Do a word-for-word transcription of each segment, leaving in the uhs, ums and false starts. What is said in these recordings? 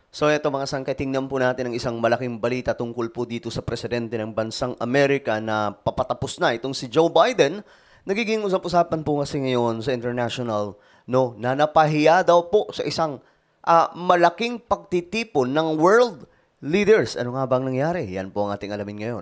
So eto mga sangkay, tingnan po natin ang isang malaking balita tungkol po dito sa presidente ng bansang Amerika na papatapos na itong si Joe Biden. Nagiging usap-usapan po kasi ngayon sa international, no, na napahiya daw po sa isang ah, malaking pagtitipon ng world leaders. Ano nga bang nangyari? Yan po ang ating alamin ngayon.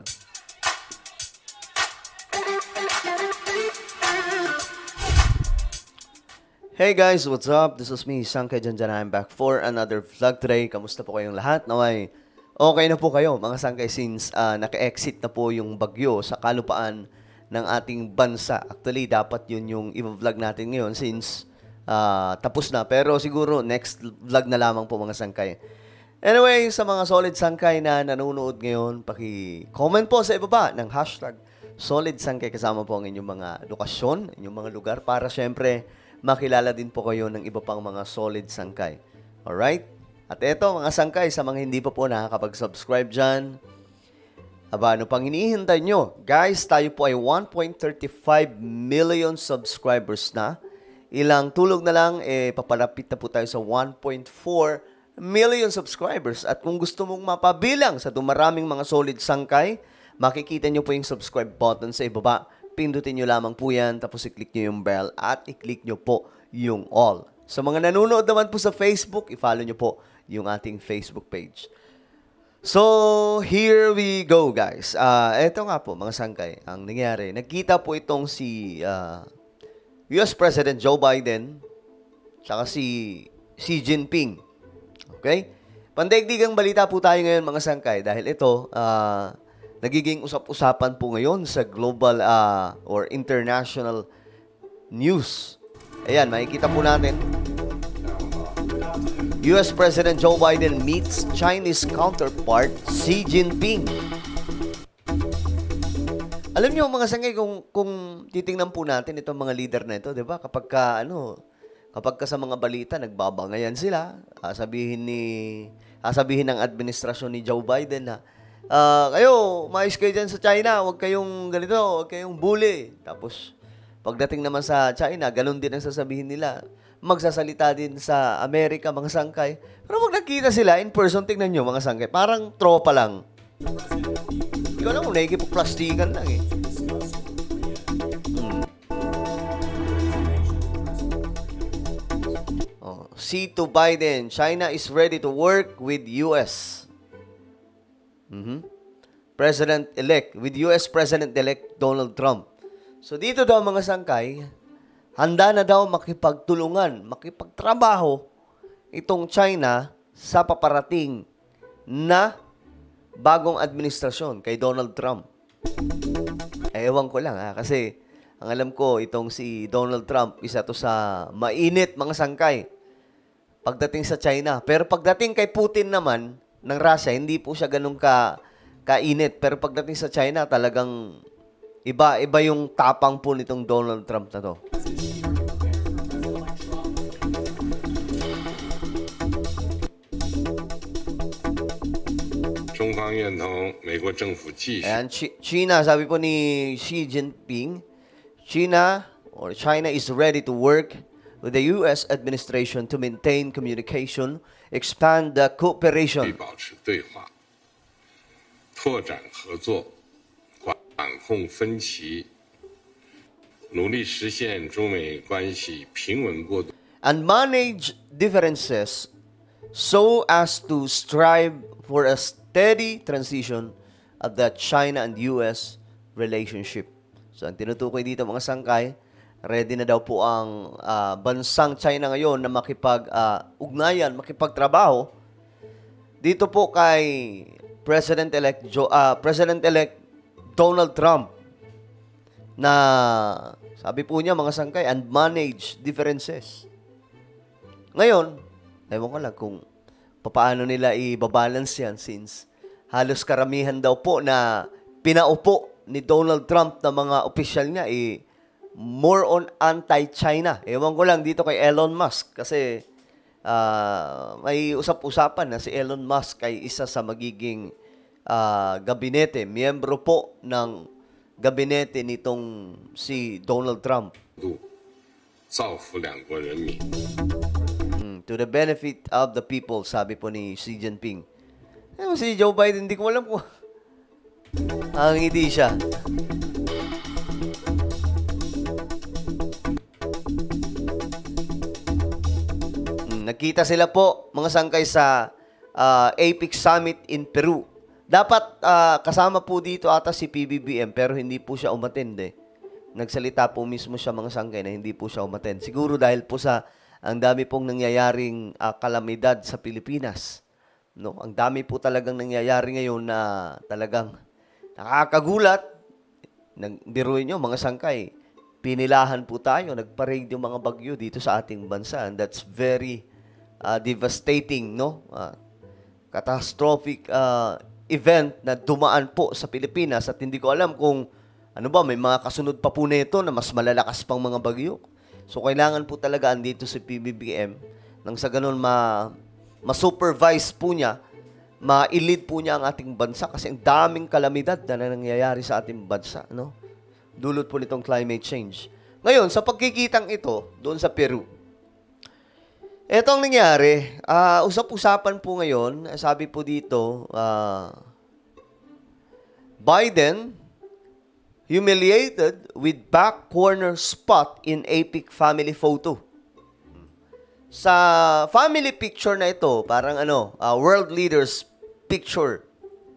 Hey guys, what's up? This is me, Sangkay Janjan. I'm back for another vlog today. Kamusta po kayong lahat? Naway, okay na po kayo mga Sangkay since uh, naka-exit na po yung bagyo sa kalupaan ng ating bansa. Actually, dapat yun yung i-vlog natin ngayon since uh, tapos na. Pero siguro next vlog na lamang po mga Sangkay. Anyway, sa mga solid Sangkay na nanonood ngayon, paki-comment po sa ibaba ng hashtag Solid Sangkay kasama po ang inyong mga lokasyon, inyong mga lugar para syempre makilala din po kayo ng iba pang mga solid sangkay. Alright? At eto mga sangkay, sa mga hindi pa po nakakapag-subscribe dyan, aba, ano pang hinihintay nyo? Guys, tayo po ay one point three five million subscribers na. Ilang tulog na lang, eh, papalapit na po tayo sa one point four million subscribers. At kung gusto mong mapabilang sa dumaraming mga solid sangkay, makikita nyo po yung subscribe button sa ibaba. Pindutin nyo lamang po yan, tapos i-click nyo yung bell at i-click nyo po yung all. Sa mga nanonood naman po sa Facebook, i-follow nyo po yung ating Facebook page. So, here we go guys. Uh, eto nga po mga sangkay, ang nangyari. Nagkita po itong si uh, U S President Joe Biden tsaka si Xi Jinping. Okay? Pandaigdigang balita po tayo ngayon mga sangkay dahil ito, uh, nagiging usap-usapan po ngayon sa global uh, or international news. Ayan, makikita po natin. U S President Joe Biden meets Chinese counterpart Xi Jinping. Alam niyo mga sangay, kung, kung titingnan po natin itong mga leader na ito, di ba? Kapag ka, ano, kapag ka sa mga balita, nagbabangayan sila, sabihin ni, sabihin ng administrasyon ni Joe Biden na, Uh, kayo, maayos kayo dyan sa China, huwag kayong ganito, huwag kayong bully. Tapos, pagdating naman sa China, ganun din ang sasabihin nila. Magsasalita din sa Amerika, mga sangkay. Pero pag nakita sila in person, tingnan nyo, mga sangkay, parang tropa lang. Ikaw lang, nakikipaplastikan lang eh. Hmm. Oh, Xi to Biden, China is ready to work with U S Mm-hmm. President-elect, with U S President-elect Donald Trump. So dito daw mga sangkay, handa na daw makipagtulungan, makipagtrabaho itong China sa paparating na bagong administrasyon kay Donald Trump. Eh, ewan ko lang ha, kasi ang alam ko itong si Donald Trump, isa to sa mainit mga sangkay pagdating sa China. Pero pagdating kay Putin naman, ng Russia, hindi po siya ganun ka kainit. Pero pagdating sa China, talagang iba, iba yung tapang po nitong Donald Trump na to. Ayan, China, sabi po ni Xi Jinping, China or China is ready to work with the U S administration to maintain communication, expand the cooperation. 保持对话，拓展合作，管控分歧，努力实现中美关系平稳过渡 and manage differences so as to strive for a steady transition of the China and U S relationship. So, ang tinutukoy dito mga sangkay, ready na daw po ang uh, bansang China ngayon na makipag-ugnayan, uh, makipagtrabaho dito po kay President-elect Joe, uh, President-elect Donald Trump na sabi po niya mga sangkay, and manage differences. Ngayon, ewan ko lang kung paano nila i-balance yan since halos karamihan daw po na pinaupo ni Donald Trump na mga opisyal niya eh, more on anti-China. Ewan ko lang dito kay Elon Musk kasi uh, may usap-usapan na si Elon Musk ay isa sa magiging uh, gabinete, miyembro po ng gabinete nitong si Donald Trump. Hmm, to to the benefit of the people, sabi po ni Xi Jinping. Eh, si Joe Biden, hindi ko alam kung ang ngiti siya. Hmm, nagkita sila po, mga sangkay, sa uh, APEC Summit in Peru. Dapat uh, kasama po dito ata si P B B M, pero hindi po siya umattend eh. Nagsalita po mismo siya, mga sangkay, na hindi po siya umattend. Siguro dahil po sa ang dami pong nangyayaring uh, kalamidad sa Pilipinas. No, ang dami po talagang nangyayari ngayon na talagang nakakagulat. Nagbiruin nyo, mga sangkay, pinilahan po tayo, nagparade yung mga bagyo dito sa ating bansa. And that's very uh, devastating, no? Uh, catastrophic uh, event na dumaan po sa Pilipinas at hindi ko alam kung ano ba, may mga kasunod pa po nito na mas malalakas pang mga bagyo. So, kailangan po talaga andito si P B B M nang sa ganun ma, ma-supervise po niya, ma-lead po niya ang ating bansa kasi ang daming kalamidad na nangyayari sa ating bansa, no? Dulot po nitong climate change. Ngayon, sa pagkikitang ito, doon sa Peru, ito ang nangyari. Uh, usap-usapan po ngayon, sabi po dito, uh, Biden humiliated with back corner spot in APEC family photo. Sa family picture na ito, parang ano, uh, world leaders picture.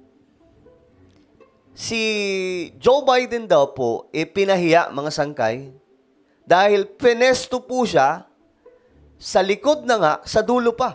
Si Joe Biden daw po, ipinahiya, mga sangkay, dahil pinesto po siya sa likod na nga, sa dulo pa.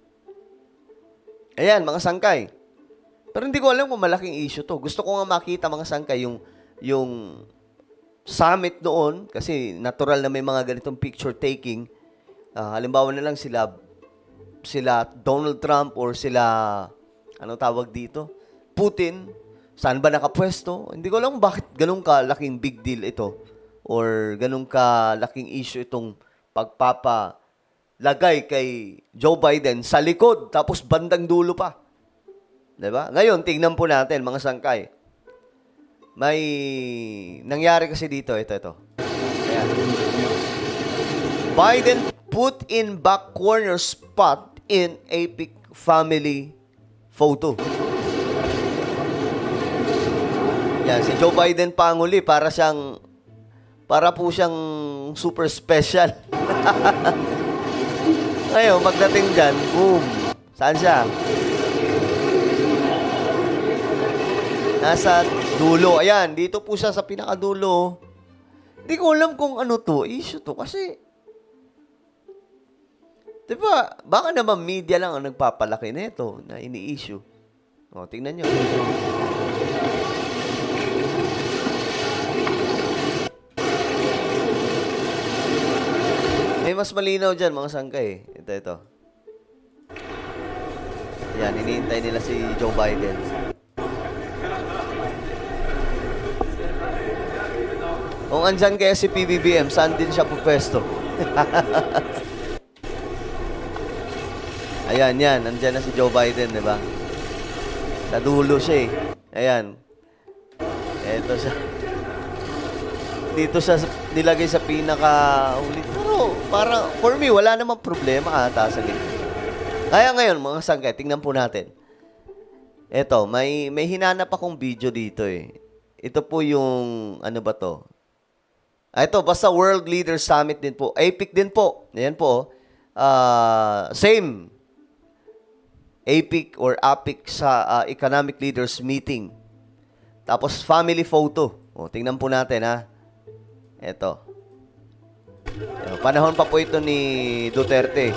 Ayan, mga sangkay. Pero hindi ko alam kung malaking issue to. Gusto ko nga makita, mga sangkay, yung, yung summit noon, kasi natural na may mga ganitong picture taking. Uh, halimbawa na lang sila, sila Donald Trump or sila, ano tawag dito? Putin. Saan ba nakapwesto? Hindi ko alam bakit ganun kalaking big deal ito. Or ganun kalaking issue itong pagpapa lagay kay Joe Biden sa likod, tapos bandang dulo pa. Diba? Ngayon, tingnan po natin, mga sangkay. May nangyari kasi dito, ito, ito. Ayan. Biden put in back corner spot in APEC family photo. Yan, si Joe Biden panguli, para siyang, para po siyang super special. Ngayon, pagdating dyan, boom. Saan siya? Nasa dulo. Ayan, dito po siya sa pinakadulo. Hindi ko alam kung ano to, issue to. Kasi, di ba, baka naman media lang ang nagpapalaki nito na ini-issue. O, tingnan nyo. May mas malinaw dyan, mga sangkay. Ito, ito. Yan, hinihintay nila si Joe Biden. Kung andyan kaya si P B B M, saan din siya pupwesto? Ayan, yan. Andyan na si Joe Biden, di ba? Sa dulo siya eh. Ayan. Ito siya. Dito siya nilagay sa pinaka-ulit. Pero, para, for me, wala namang problema ata sa gitna. Kaya ngayon, mga sangkay, tingnan po natin. Ito, may, may hinanap akong video dito eh. Ito po yung, ano ba to? Ah, ito, basta World Leaders Summit din po. APEC din po. Ayan po. Uh, same. APEC or APEC sa uh, Economic Leaders Meeting. Tapos, family photo. O, tingnan po natin, ha. Ito. Panahon pa po ito ni Duterte.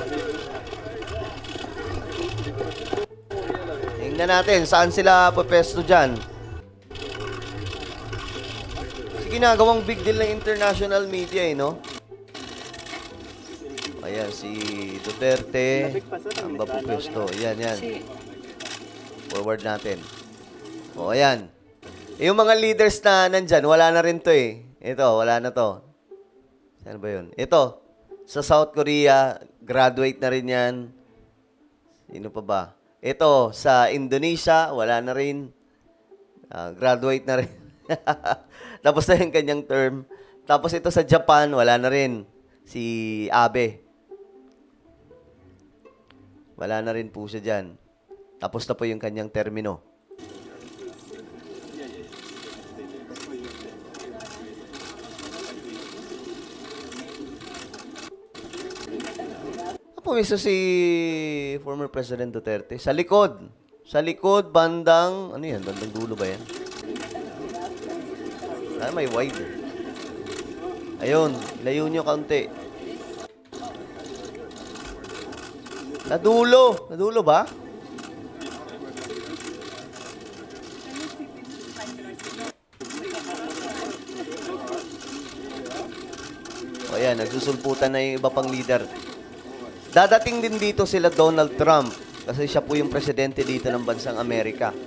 Tingnan natin, saan sila pupesto dyan? Ginagawang big deal ng international media eh, no? Ayan, si Duterte. Ang ba pupesto? Ayan, yan. Forward natin. O, ayan. Yung mga leaders na nandyan, wala na rin to eh. Ito, wala na to. Saan ba yun? Ito, sa South Korea, graduate na rin yan. Sino pa ba? Ito, sa Indonesia, wala na rin. Uh, graduate na rin. Tapos na yung kanyang term. Tapos ito sa Japan, wala na rin. Si Abe. Wala na rin po siya dyan. Tapos na po yung kanyang termino. Pumiso si former President Duterte. Sa likod. Sa likod, bandang, ano yan? Bandang dulo ba yan? Ah, may wide. Ayun, layo nyo kaunti. Nadulo. Nadulo ba? O ayan, nagsusulputan na yung iba pang leader. Dadating din dito sila Donald Trump kasi siya po yung presidente dito ng bansang Amerika.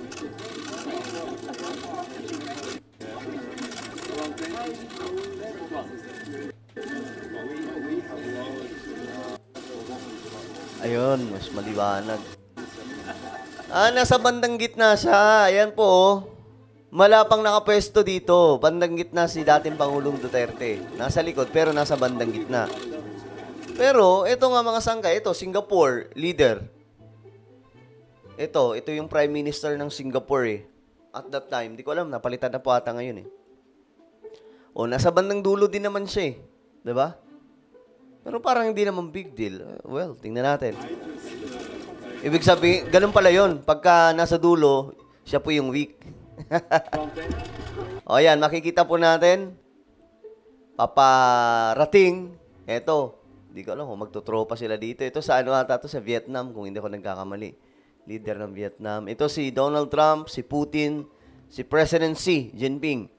Ayun, mas maliwanag. Ah, nasa bandang gitna siya. Ayan po, oh. Malapang nakapwesto dito. Bandang gitna si dating Pangulong Duterte. Nasa likod, pero nasa bandang gitna. Pero, ito nga mga sangkay, ito, Singapore, leader. Ito, ito yung Prime Minister ng Singapore eh. At that time, di ko alam, napalitan na po ata ngayon eh. O, nasa bandang dulo din naman siya eh. Diba? Pero parang hindi naman big deal. Well, tingnan natin. Ibig sabihin, ganun pala yun. Pagka nasa dulo, siya po yung weak. O yan, makikita po natin. Paparating. Eto. Hindi ko alam kung magtutropa sila dito. Ito sa ano ata to sa Vietnam, kung hindi ko nagkakamali. Leader ng Vietnam. Ito si Donald Trump, si Putin, si President Xi Jinping.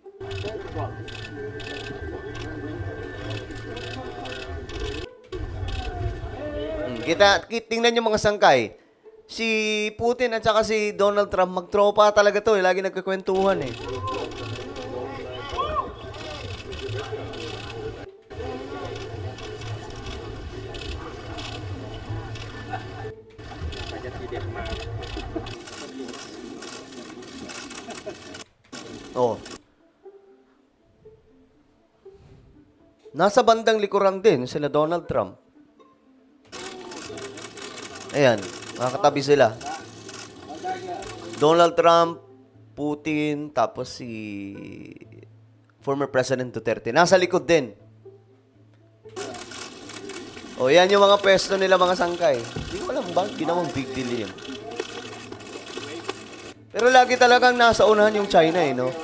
Hmm, kita, tingnan nyo mga sangkay. Si Putin at saka si Donald Trump, magtropa talaga to. Eh. Lagi nagkakwentuhan eh. Oh. Nasa bandang likuran din sila Donald Trump. Ayan, makakatabi sila. Donald Trump, Putin, tapos si former President Duterte. Nasa likod din. O, yan yung mga pwesto nila, mga sangkay. Hindi ko alam ba, ginawang big deal yun. Pero lagi talagang nasa unahan yung China eh, no?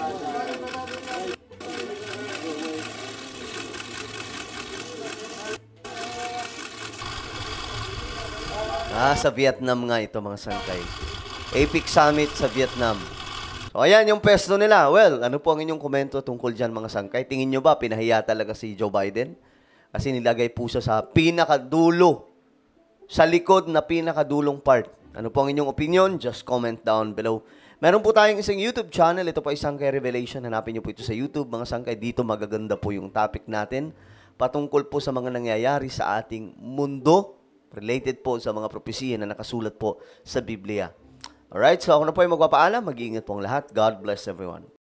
Ah, sa Vietnam nga ito, mga sangkay. APEC Summit sa Vietnam. So, ayan yung pwesto nila. Well, ano po ang inyong komento tungkol dyan, mga sangkay? Tingin nyo ba, pinahiya talaga si Joe Biden? Kasi nilagay po siya sa pinakadulo. Sa likod na pinakadulong part. Ano po ang inyong opinion? Just comment down below. Meron po tayong isang YouTube channel. Ito po ay Sangkay Revelation. Hanapin nyo po ito sa YouTube. Mga sangkay, dito magaganda po yung topic natin. Patungkol po sa mga nangyayari sa ating mundo. Related po sa mga propesiya na nakasulat po sa Biblia. Alright, so ako na po ay magpapaalam. Mag-iingat po ang lahat. God bless everyone.